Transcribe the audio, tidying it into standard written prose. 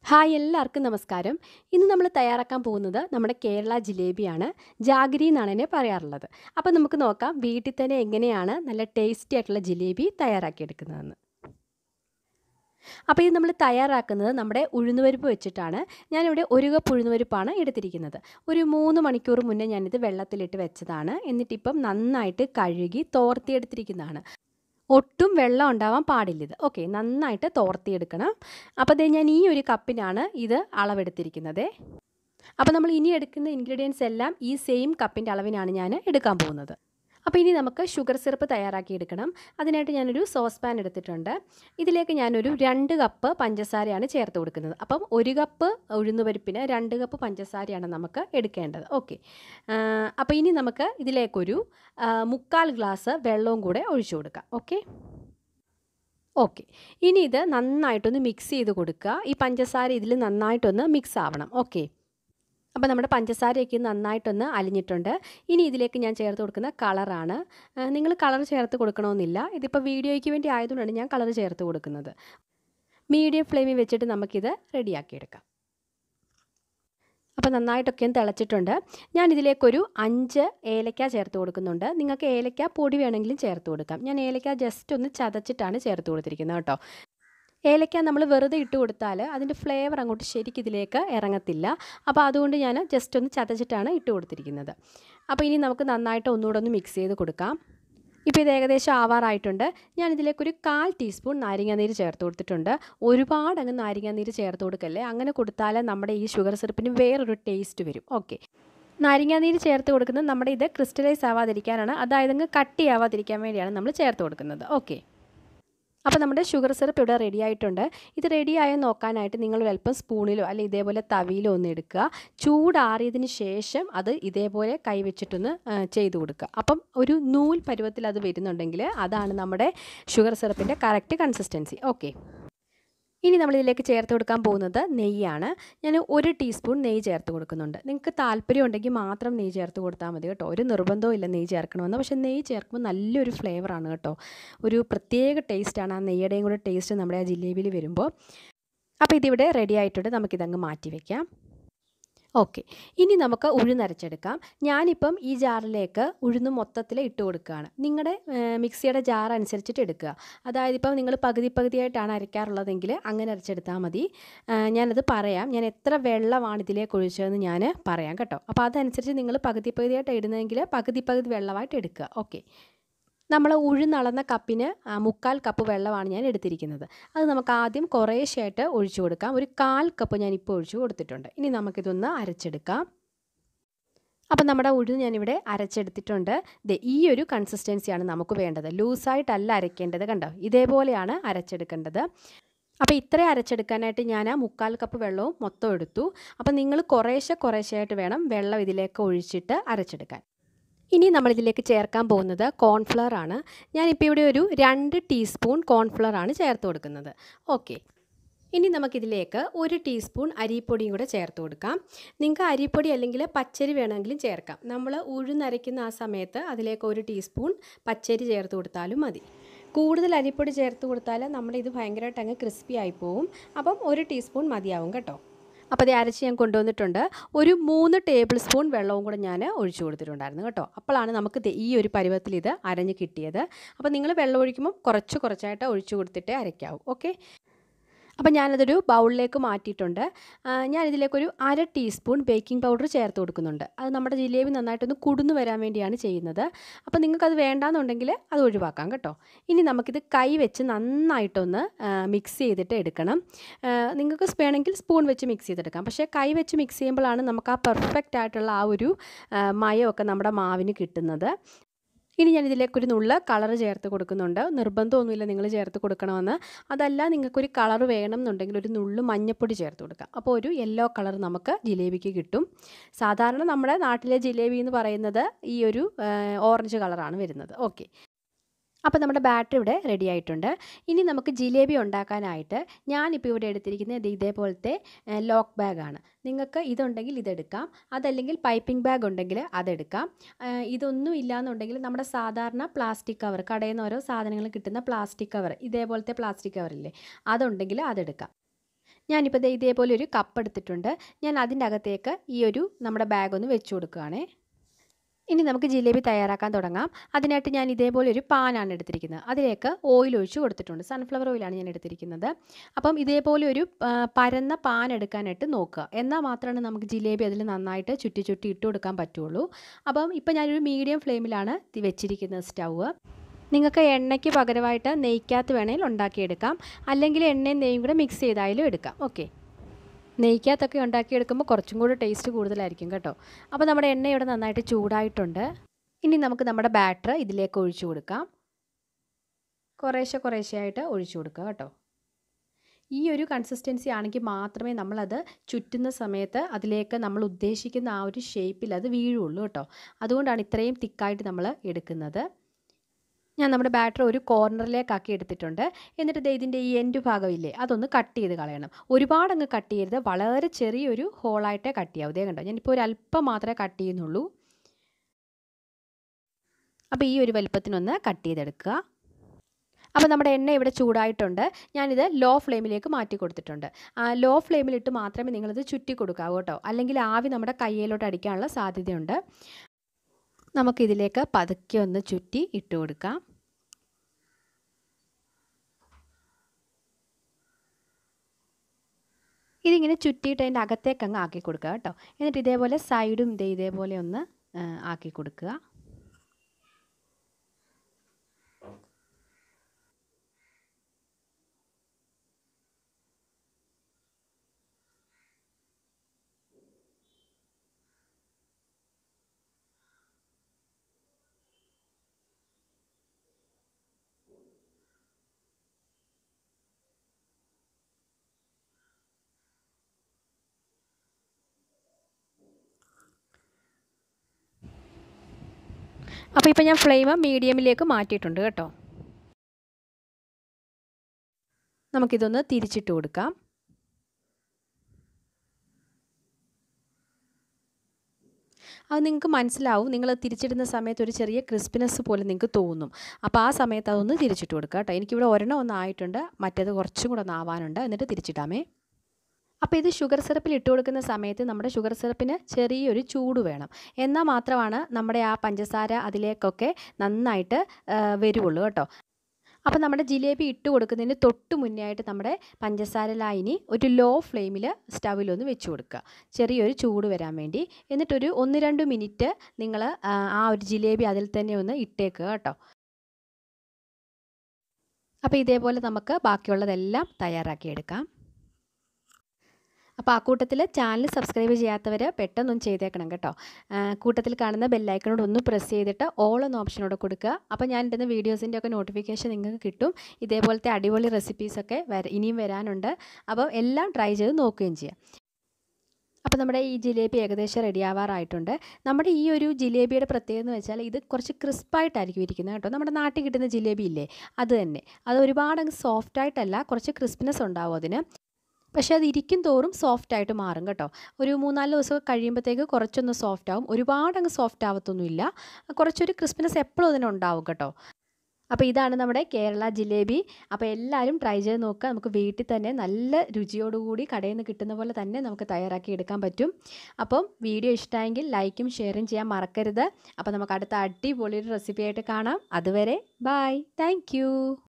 Hi എല്ലാവർക്കും നമസ്കാരം. ഇന്ന് നമ്മൾ തയ്യാറാക്കാൻ പോകുന്നത് നമ്മുടെ കേരള ജിലേബിയാണ്. ജാഗിരി എന്നാണ് എന്നെ പറയാറുള്ളത്. അപ്പോൾ നമുക്ക് നോക്കാം വീട്ടിൽ തന്നെ എങ്ങനെയാണ് നല്ല ടേസ്റ്റി ആയിട്ടുള്ള ജിലേബി തയ്യാറാക്കിയെടുക്കുന്നതെന്ന്. അപ്പോൾ ഇത് നമ്മൾ തയ്യാറാക്കുന്നത് നമ്മുടെ ഉഴുന്നുപരിപ്പ് വെച്ചിട്ടാണ്. ഞാനിവിടെ 1 കപ്പ് ഉഴുന്നുപരിപ്പാണ് എടുത്തിരിക്കുന്നത്. ഒരു 3 മണിക്കൂർ മുന്നേ ഞാനിത് വെള്ളത്തിലിട്ട് വെച്ചതാണ്. എന്നിട്ടിപ്പം നന്നായിട്ട് കഴുകി തോർത്തിയെടുത്തിരിക്കുന്നതാണ്. ഒട്ടും വെള്ളം ഉണ്ടാവാൻ പാടില്ലിത്. ഓക്കെ, നന്നായിട്ട് തോർത്തിയെടുക്കണം. അപ്പോൾ ദേ ഞാൻ ഈ ഒരു കപ്പിനാണ് ഇത് അളവെടുത്തിരിക്കുന്നത്. അപ്പോൾ നമ്മൾ ഇനി എടുക്കുന്ന ഇൻഗ്രീഡിയൻസ് എല്ലാം ഈ സെയിം കപ്പിൻ്റെ അളവിനാണ് ഞാൻ എടുക്കാൻ പോകുന്നത്. അപ്പോൾ ഇനി നമുക്ക് ഷുഗർ സിറപ്പ് തയ്യാറാക്കി എടുക്കണം. അതിനായിട്ട് ഞാനൊരു സോസ് പാൻ എടുത്തിട്ടുണ്ട്. ഇതിലേക്ക് ഞാനൊരു 2 കപ്പ് പഞ്ചസാരയാണ് ചേർത്ത് കൊടുക്കുന്നത്. അപ്പം 1 കപ്പ് ഉഴുന്നുപരിപ്പിന് 2 കപ്പ് പഞ്ചസാരയാണ് നമുക്ക് എടുക്കേണ്ടത്. ഓക്കെ, അപ്പോൾ ഇനി നമുക്ക് ഇതിലേക്കൊരു 3/4 ഗ്ലാസ് വെള്ളവും കൂടെ ഒഴിച്ചു കൊടുക്കാം. ഓക്കെ, ഇനി ഇത് നന്നായിട്ടൊന്ന് മിക്സ് ചെയ്ത് കൊടുക്കുക. ഈ പഞ്ചസാര ഇതിൽ നന്നായിട്ടൊന്ന് മിക്സ് ആവണം. ഓക്കെ, അപ്പോൾ നമ്മുടെ പഞ്ചസാരയൊക്കെ നന്നായിട്ടൊന്ന് അലിഞ്ഞിട്ടുണ്ട്. ഇനി ഇതിലേക്ക് ഞാൻ ചേർത്ത് കൊടുക്കുന്ന കളറാണ്. നിങ്ങൾ കളർ ചേർത്ത് കൊടുക്കണമെന്നില്ല. ഇതിപ്പോൾ വീഡിയോയ്ക്ക് വേണ്ടി ആയതുകൊണ്ടാണ് ഞാൻ കളർ ചേർത്ത് കൊടുക്കുന്നത്. മീഡിയം ഫ്ലെയിമിൽ വെച്ചിട്ട് നമുക്കിത് റെഡിയാക്കിയെടുക്കാം. അപ്പോൾ നന്നായിട്ടൊക്കെ തിളച്ചിട്ടുണ്ട്. ഞാനിതിലേക്കൊരു 5 ഏലക്ക ചേർത്ത് കൊടുക്കുന്നുണ്ട്. നിങ്ങൾക്ക് ഏലക്ക പൊടി വേണമെങ്കിലും ചേർത്ത് കൊടുക്കാം. ഞാൻ ഏലക്ക ജസ്റ്റ് ഒന്ന് ചതച്ചിട്ടാണ് ചേർത്ത് കൊടുത്തിരിക്കുന്നത് കേട്ടോ. ഏലക്ക നമ്മൾ വെറുതെ ഇട്ട് കൊടുത്താൽ അതിൻ്റെ ഫ്ലേവർ അങ്ങോട്ട് ശരിക്കും ഇതിലേക്ക് ഇറങ്ങത്തില്ല. അപ്പോൾ അതുകൊണ്ട് ഞാൻ ജസ്റ്റ് ഒന്ന് ചതച്ചിട്ടാണ് ഇട്ട് കൊടുത്തിരിക്കുന്നത്. അപ്പോൾ ഇനി നമുക്ക് നന്നായിട്ട് ഒന്നുകൂടെ ഒന്ന് മിക്സ് ചെയ്ത് കൊടുക്കാം. ഇപ്പോൾ ഇത് ഏകദേശം ആവാറായിട്ടുണ്ട്. ഞാനിതിലേക്കൊരു 1/4 ടീസ്പൂൺ നാരങ്ങാനീര് ചേർത്ത് കൊടുത്തിട്ടുണ്ട്. ഒരുപാട് അങ്ങ് നാരങ്ങാനീര് ചേർത്ത് കൊടുക്കല്ലേ, അങ്ങനെ കൊടുത്താൽ നമ്മുടെ ഈ ഷുഗർ സിറപ്പിന് വേറൊരു ടേസ്റ്റ് വരും. ഓക്കെ, നാരങ്ങാനീര് ചേർത്ത് കൊടുക്കുന്നത് നമ്മുടെ ഇത് ക്രിസ്റ്റലൈസ് ആവാതിരിക്കാനാണ്, അതായത് അങ്ങ് കട്ടിയാവാതിരിക്കാൻ വേണ്ടിയാണ് നമ്മൾ ചേർത്ത് കൊടുക്കുന്നത്. ഓക്കെ, അപ്പോൾ നമ്മുടെ ഷുഗർ സിറപ്പ് ഇവിടെ റെഡി ആയിട്ടുണ്ട്. ഇത് റെഡിയായോ നോക്കാനായിട്ട് നിങ്ങൾ അല്പം സ്പൂണിലോ അല്ലെങ്കിൽ ഇതേപോലെ തവിയിലോ ഒന്ന് എടുക്കുക. ചൂടാറിയതിന് ശേഷം അത് ഇതേപോലെ കൈവച്ചിട്ടൊന്ന് ചെയ്ത് കൊടുക്കുക. അപ്പം ഒരു നൂൽ പരുവത്തിൽ അത് വരുന്നുണ്ടെങ്കിൽ അതാണ് നമ്മുടെ ഷുഗർ സിറപ്പിൻ്റെ കറക്റ്റ് കൺസിസ്റ്റൻസി. ഓക്കെ, ഇനി നമ്മളിതിലേക്ക് ചേർത്ത് കൊടുക്കാൻ പോകുന്നത് നെയ്യാണ്. ഞാൻ 1 ടീസ്പൂൺ നെയ്യ് ചേർത്ത് കൊടുക്കുന്നുണ്ട്. നിങ്ങൾക്ക് താല്പര്യം ഉണ്ടെങ്കിൽ മാത്രം നെയ്യ് ചേർത്ത് കൊടുത്താൽ മതി കേട്ടോ. ഒരു നിർബന്ധവും ഇല്ല നെയ്യ് ചേർക്കണമെന്ന്. പക്ഷേ നെയ്യ് ചേർക്കുമ്പോൾ നല്ലൊരു ഫ്ലേവറാണ് കേട്ടോ. ഒരു പ്രത്യേക ടേസ്റ്റാണ് ആ നെയ്യുടെയും കൂടെ ടേസ്റ്റ് നമ്മുടെ ആ ജിലേബിയിൽ വരുമ്പോൾ. അപ്പോൾ ഇതിവിടെ റെഡി ആയിട്ടുണ്ട്. നമുക്കിതങ്ങ് മാറ്റി വയ്ക്കാം. ഓക്കെ, ഇനി നമുക്ക് ഉഴുന്നരച്ചെടുക്കാം. ഞാനിപ്പം ഈ ജാറിലേക്ക് ഉഴുന്ന് മൊത്തത്തിൽ ഇട്ട് കൊടുക്കുകയാണ്. നിങ്ങളുടെ മിക്സിയുടെ ജാർ അനുസരിച്ചിട്ട് എടുക്കുക. അതായത് ഇപ്പം നിങ്ങൾ പകുതിയായിട്ടാണ് അരയ്ക്കാറുള്ളതെങ്കിൽ അങ്ങനെ അരച്ചെടുത്താൽ മതി. ഞാനത് പറയാം. ഞാൻ എത്ര വെള്ളമാണ് ഇതിലേക്ക് ഒഴിച്ചതെന്ന് ഞാൻ പറയാം കേട്ടോ. അപ്പോൾ അതനുസരിച്ച് നിങ്ങൾ പകുതിയായിട്ട് ഇടുന്നതെങ്കിൽ പകുതി വെള്ളമായിട്ട് എടുക്കുക. ഓക്കെ, നമ്മൾ ഉഴുന്നളന്ന കപ്പിന് 3/4 കപ്പ് വെള്ളമാണ് ഞാൻ എടുത്തിരിക്കുന്നത്. അത് നമുക്ക് ആദ്യം കുറേശ്ശായിട്ട് ഒഴിച്ചു കൊടുക്കാം. ഒരു 1/4 കപ്പ് ഞാനിപ്പോൾ ഒഴിച്ചു കൊടുത്തിട്ടുണ്ട്. ഇനി നമുക്കിതൊന്ന് അരച്ചെടുക്കാം. അപ്പം നമ്മുടെ ഉഴുന്ന് ഞാനിവിടെ അരച്ചെടുത്തിട്ടുണ്ട്. ഈ ഒരു കൺസിസ്റ്റൻസിയാണ് നമുക്ക് വേണ്ടത്. ലൂസായിട്ടല്ല അരയ്ക്കേണ്ടത്, കണ്ടോ, ഇതേപോലെയാണ് അരച്ചെടുക്കേണ്ടത്. അപ്പോൾ ഇത്രയും അരച്ചെടുക്കാനായിട്ട് ഞാൻ ആ 3/4 കപ്പ് വെള്ളവും മൊത്തം എടുത്തു. അപ്പോൾ നിങ്ങൾ കുറേശ്ശായിട്ട് വേണം വെള്ളം ഇതിലേക്ക് ഒഴിച്ചിട്ട് അരച്ചെടുക്കാൻ. ഇനി നമ്മളിതിലേക്ക് ചേർക്കാൻ പോകുന്നത് കോൺഫ്ലവർ ആണ്. ഞാനിപ്പോൾ ഇവിടെ ഒരു 2 ടീസ്പൂൺ കോൺഫ്ലവർ ആണ് ചേർത്ത് കൊടുക്കുന്നത്. ഓക്കെ, ഇനി നമുക്കിതിലേക്ക് 1 ടീസ്പൂൺ അരിപ്പൊടിയും കൂടെ ചേർത്ത് കൊടുക്കാം. നിങ്ങൾക്ക് അരിപ്പൊടി അല്ലെങ്കിൽ പച്ചരി വേണമെങ്കിലും ചേർക്കാം. നമ്മൾ ഉഴുന്നരയ്ക്കുന്ന ആ സമയത്ത് അതിലേക്ക് 1 ടീസ്പൂൺ പച്ചരി ചേർത്ത് കൊടുത്താലും മതി. കൂടുതൽ അരിപ്പൊടി ചേർത്ത് കൊടുത്താൽ നമ്മുടെ ഇത് ഭയങ്കരമായിട്ട് അങ്ങ് ക്രിസ്പി ആയി പോവും. അപ്പം 1 ടീസ്പൂൺ മതിയാവും കേട്ടോ. അപ്പോൾ അത് അരച്ച് ഞാൻ കൊണ്ടുവന്നിട്ടുണ്ട്. ഒരു 3 ടേബിൾ സ്പൂൺ വെള്ളവും കൂടെ ഞാൻ ഒഴിച്ചു കൊടുത്തിട്ടുണ്ടായിരുന്നു കേട്ടോ. അപ്പോഴാണ് നമുക്ക് ഈ ഒരു പരുവത്തിൽ ഇത് അരഞ്ഞ് കിട്ടിയത്. അപ്പോൾ നിങ്ങൾ വെള്ളം ഒഴിക്കുമ്പോൾ കുറച്ചായിട്ട് ഒഴിച്ചു കൊടുത്തിട്ടേ അരയ്ക്കാവൂ. ഓക്കെ, അപ്പോൾ ഞാനതൊരു ബൗളിലേക്ക് മാറ്റിയിട്ടുണ്ട്. ഞാനിതിലേക്കൊരു 1/2 ടീസ്പൂൺ ബേക്കിംഗ് പൗഡർ ചേർത്ത് കൊടുക്കുന്നുണ്ട്. അത് നമ്മുടെ ജിലേബി നന്നായിട്ടൊന്ന് കുടുന്നു വരാൻ വേണ്ടിയാണ് ചെയ്യുന്നത്. അപ്പോൾ നിങ്ങൾക്കത് വേണ്ടാന്നുണ്ടെങ്കിൽ അത് ഒഴിവാക്കാം കേട്ടോ. ഇനി നമുക്കിത് കൈ വെച്ച് നന്നായിട്ടൊന്ന് മിക്സ് ചെയ്തിട്ട് എടുക്കണം. നിങ്ങൾക്ക് വേണമെങ്കിൽ സ്പൂൺ വെച്ച് മിക്സ് ചെയ്തെടുക്കാം. പക്ഷേ കൈ വെച്ച് മിക്സ് ചെയ്യുമ്പോഴാണ് നമുക്ക് ആ പെർഫെക്റ്റ് ആയിട്ടുള്ള ആ ഒരു മയമൊക്കെ നമ്മുടെ മാവിന് കിട്ടുന്നത്. ഇനി ഞാൻ ഇതിലേക്കൊരു നുള്ള കളർ ചേർത്ത് കൊടുക്കുന്നുണ്ട്. നിർബന്ധമൊന്നുമില്ല നിങ്ങൾ ചേർത്ത് കൊടുക്കണമെന്ന്. അതല്ല, നിങ്ങൾക്കൊരു കളർ വേണം എന്നുണ്ടെങ്കിൽ ഒരു നുള്ളു മഞ്ഞൾപ്പൊടി ചേർത്ത് കൊടുക്കാം. അപ്പോൾ ഒരു യെല്ലോ കളർ നമുക്ക് ജിലേബിക്ക് കിട്ടും. സാധാരണ നമ്മുടെ നാട്ടിലെ ജിലേബി എന്ന് പറയുന്നത് ഈ ഒരു ഓറഞ്ച് കളറാണ് വരുന്നത്. ഓക്കെ, അപ്പോൾ നമ്മുടെ ബാറ്റർ ഇവിടെ റെഡി ആയിട്ടുണ്ട്. ഇനി നമുക്ക് ജിലേബി ഉണ്ടാക്കാനായിട്ട് ഞാനിപ്പോൾ ഇവിടെ എടുത്തിരിക്കുന്നത് ഇതേപോലത്തെ ലോക്ക് ബാഗാണ്. നിങ്ങൾക്ക് ഇതുണ്ടെങ്കിൽ ഇതെടുക്കാം, അതല്ലെങ്കിൽ പൈപ്പിംഗ് ബാഗ് ഉണ്ടെങ്കിൽ അതെടുക്കാം. ഇതൊന്നും ഇല്ലയെന്നുണ്ടെങ്കിൽ നമ്മുടെ സാധാരണ പ്ലാസ്റ്റിക് കവർ, കടയിൽ നിന്ന് ഓരോ സാധനങ്ങൾ കിട്ടുന്ന പ്ലാസ്റ്റിക് കവർ, ഇതേപോലത്തെ പ്ലാസ്റ്റിക് കവറില്ലേ, അതുണ്ടെങ്കിൽ അതെടുക്കാം. ഞാനിപ്പോൾ ദേ ഇതേപോലെ ഒരു കപ്പ് എടുത്തിട്ടുണ്ട്. ഞാൻ അതിൻ്റെ അകത്തേക്ക് ഈ ഒരു നമ്മുടെ ബാഗ് ഒന്ന് വെച്ച് കൊടുക്കുകയാണേ. ഇനി നമുക്ക് ജിലേബി തയ്യാറാക്കാൻ തുടങ്ങാം. അതിനായിട്ട് ഞാൻ ഇതേപോലെ ഒരു പാനാണ് എടുത്തിരിക്കുന്നത്. അതിലേക്ക് ഓയിൽ ഒഴിച്ച് കൊടുത്തിട്ടുണ്ട്. സൺഫ്ലവർ ഓയിലാണ് ഞാൻ എടുത്തിരിക്കുന്നത്. അപ്പം ഇതേപോലെ ഒരു പരന്ന പാൻ എടുക്കാനായിട്ട് നോക്കുക. എന്നാൽ മാത്രമാണ് നമുക്ക് ജിലേബി അതിൽ നന്നായിട്ട് ചുറ്റി ചുറ്റി ഇട്ട് കൊടുക്കാൻ പറ്റുള്ളൂ. അപ്പം ഇപ്പം ഞാനൊരു മീഡിയം ഫ്ലെയിമിലാണ് വെച്ചിരിക്കുന്നത് സ്റ്റൗവ്. നിങ്ങൾക്ക് എണ്ണയ്ക്ക് പകരമായിട്ട് നെയ്ക്കകത്ത് വേണമെങ്കിൽ ഉണ്ടാക്കിയെടുക്കാം. അല്ലെങ്കിൽ എണ്ണയും നെയ്യും കൂടെ മിക്സ് ചെയ്തായാലും എടുക്കാം. ഓക്കെ, നെയ്ക്കകത്തൊക്കെ ഉണ്ടാക്കിയെടുക്കുമ്പോൾ കുറച്ചും കൂടി ടേസ്റ്റ് കൂടുതലായിരിക്കും കേട്ടോ. അപ്പോൾ നമ്മുടെ എണ്ണ ഇവിടെ നന്നായിട്ട് ചൂടായിട്ടുണ്ട്. ഇനി നമുക്ക് നമ്മുടെ ബാറ്റർ ഇതിലേക്ക് ഒഴിച്ചു കൊടുക്കാം. കുറേശ്ശെയായിട്ട് ഒഴിച്ചു കൊടുക്കുക കേട്ടോ. ഈ ഒരു കൺസിസ്റ്റൻസി ആണെങ്കിൽ മാത്രമേ നമ്മളത് ചുറ്റുന്ന സമയത്ത് അതിലേക്ക് നമ്മൾ ഉദ്ദേശിക്കുന്ന ആ ഒരു ഷേപ്പിൽ അത് വീഴുള്ളൂ കേട്ടോ. അതുകൊണ്ടാണ് ഇത്രയും തിക്കായിട്ട് നമ്മൾ എടുക്കുന്നത്. ഞാൻ നമ്മുടെ ബാറ്റർ ഒരു കോർണറിലേക്കാക്കി എടുത്തിട്ടുണ്ട്. എന്നിട്ട് ദേ ഇതിൻ്റെ ഈ എൻഡ് ഭാഗമില്ലേ അതൊന്ന് കട്ട് ചെയ്ത് കളയണം. ഒരുപാടങ്ങ് കട്ട് ചെയ്യരുത്, വളരെ ചെറിയൊരു ഹോളായിട്ടേ കട്ട് ചെയ്യാവൂ. ഇതേ കണ്ടോ, ഞാനിപ്പോൾ ഒരു അല്പം മാത്രമേ കട്ട് ചെയ്യുന്നുള്ളൂ. അപ്പോൾ ഈ ഒരു വലുപ്പത്തിനൊന്ന് കട്ട് ചെയ്തെടുക്കുക. അപ്പോൾ നമ്മുടെ എണ്ണ ഇവിടെ ചൂടായിട്ടുണ്ട്. ഞാനിത് ലോ ഫ്ലെയിമിലേക്ക് മാറ്റി കൊടുത്തിട്ടുണ്ട്. ലോ ഫ്ലെയിമിലിട്ട് മാത്രമേ നിങ്ങളിത് ചുറ്റി കൊടുക്കാവൂ കേട്ടോ, അല്ലെങ്കിൽ ആവി നമ്മുടെ കയ്യിലോട്ട് അടിക്കാനുള്ള സാധ്യതയുണ്ട്. നമുക്കിതിലേക്ക് പതുക്കെ ഒന്ന് ചുറ്റി ഇട്ട് കൊടുക്കാം. ഇതിങ്ങനെ ചുറ്റിയിട്ട് അതിൻ്റെ അകത്തേക്ക് അങ്ങ് ആക്കി കൊടുക്കുക കേട്ടോ. എന്നിട്ട് ഇതേപോലെ സൈഡും ഇതേപോലെ ഒന്ന് ആക്കി കൊടുക്കുക. അപ്പോൾ ഇപ്പോൾ ഞാൻ ഫ്ലെയിം മീഡിയമിലേക്ക് മാറ്റിയിട്ടുണ്ട് കേട്ടോ. നമുക്കിതൊന്ന് തിരിച്ചിട്ട് കൊടുക്കാം. അത് നിങ്ങൾക്ക് മനസ്സിലാവും, നിങ്ങൾ തിരിച്ചിടുന്ന സമയത്ത് ഒരു ചെറിയ ക്രിസ്പിനെസ് പോലെ നിങ്ങൾക്ക് തോന്നും. അപ്പോൾ ആ സമയത്ത് അതൊന്ന് തിരിച്ചിട്ട് കൊടുക്കുക കേട്ടോ. എനിക്കിവിടെ ഒരെണ്ണം ഒന്നായിട്ടുണ്ട്, മറ്റേത് കുറച്ചും കൂടെ ഒന്ന് ആവാനുണ്ട്. എന്നിട്ട് തിരിച്ചിടാമേ. അപ്പോൾ ഇത് ഷുഗർ സിറപ്പിൽ ഇട്ട് കൊടുക്കുന്ന സമയത്ത് നമ്മുടെ ഷുഗർ സിറപ്പിന് ചെറിയൊരു ചൂട് വേണം. എന്നാൽ മാത്രമാണ് നമ്മുടെ ആ പഞ്ചസാര അതിലേക്കൊക്കെ നന്നായിട്ട് വരുള്ളൂ കേട്ടോ. അപ്പോൾ നമ്മുടെ ജിലേബി ഇട്ട് കൊടുക്കുന്നതിന് തൊട്ട് മുന്നേ ആയിട്ട് നമ്മുടെ പഞ്ചസാര ലായനി ഒരു ലോ ഫ്ലെയിമിൽ സ്റ്റൗവിലൊന്ന് വെച്ച് കൊടുക്കുക, ചെറിയൊരു ചൂട് വരാൻ വേണ്ടി. എന്നിട്ടൊരു 1-2 മിനിറ്റ് നിങ്ങൾ ആ ഒരു ജിലേബി അതിൽ തന്നെ ഒന്ന് ഇട്ടേക്കുക കേട്ടോ. അപ്പോൾ ഇതേപോലെ നമുക്ക് ബാക്കിയുള്ളതെല്ലാം തയ്യാറാക്കിയെടുക്കാം. അപ്പോൾ ആ കൂട്ടത്തിൽ ചാനൽ സബ്സ്ക്രൈബ് ചെയ്യാത്തവർ പെട്ടെന്നൊന്ന് ചെയ്തേക്കണം കേട്ടോ. കൂട്ടത്തിൽ കാണുന്ന ബെല്ലൈക്കണോട് ഒന്ന് പ്രസ് ചെയ്തിട്ട് ഓൾ എന്ന ഓപ്ഷനോട് കൊടുക്കുക. അപ്പോൾ ഞാൻ ഇടുന്ന വീഡിയോസിൻ്റെ ഒക്കെ നോട്ടിഫിക്കേഷൻ നിങ്ങൾക്ക് കിട്ടും. ഇതേപോലത്തെ അടിപൊളി റെസിപ്പീസൊക്കെ ഇനിയും വരാനുണ്ട്. അപ്പോൾ എല്ലാം ട്രൈ ചെയ്ത് നോക്കുകയും ചെയ്യാം. അപ്പോൾ നമ്മുടെ ഈ ജിലേബി ഏകദേശം റെഡി ആവാറായിട്ടുണ്ട്. നമ്മുടെ ഈ ഒരു ജിലേബിയുടെ പ്രത്യേകത എന്ന് വെച്ചാൽ ഇത് കുറച്ച് ക്രിസ്പായിട്ടായിരിക്കും ഇരിക്കുന്നത് കേട്ടോ. നമ്മുടെ നാട്ടിൽ കിട്ടുന്ന ജിലേബി ഇല്ലേ അത് തന്നെ. അത് ഒരുപാടങ്ങ് സോഫ്റ്റായിട്ടല്ല, കുറച്ച് ക്രിസ്പിനെസ് ഉണ്ടാവും അതിന്. പക്ഷേ അത് ഇരിക്കും തോറും സോഫ്റ്റായിട്ട് മാറും കേട്ടോ. ഒരു 3-4 ദിവസം കഴിയുമ്പോഴത്തേക്ക് കുറച്ചൊന്ന് സോഫ്റ്റ് ആവും. ഒരുപാടങ്ങ് സോഫ്റ്റ് ആവത്തൊന്നുമില്ല, കുറച്ചൊരു ക്രിസ്പിനെസ് എപ്പോഴും അതിനുണ്ടാവും കേട്ടോ. അപ്പോൾ ഇതാണ് നമ്മുടെ കേരള ജിലേബി. അപ്പോൾ എല്ലാവരും ട്രൈ ചെയ്ത് നോക്കുക. നമുക്ക് വീട്ടിൽ തന്നെ നല്ല രുചിയോടുകൂടി കടയിൽ നിന്ന് കിട്ടുന്ന പോലെ തന്നെ നമുക്ക് തയ്യാറാക്കി എടുക്കാൻ പറ്റും. അപ്പം വീഡിയോ ഇഷ്ടമായെങ്കിൽ ലൈക്കും ഷെയറും ചെയ്യാൻ മറക്കരുത്. അപ്പോൾ നമുക്ക് അടുത്ത അടിപൊളിയൊരു റെസിപ്പി ആയിട്ട് കാണാം. അതുവരെ ബൈ, താങ്ക് യു.